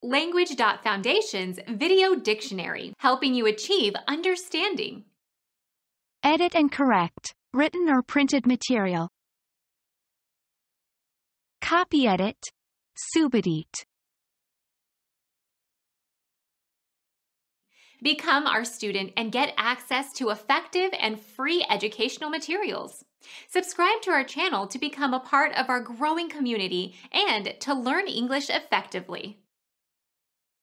Language.Foundation's Video Dictionary, helping you achieve understanding. Edit and correct written or printed material. Copy edit, subedit. Become our student and get access to effective and free educational materials. Subscribe to our channel to become a part of our growing community and to learn English effectively.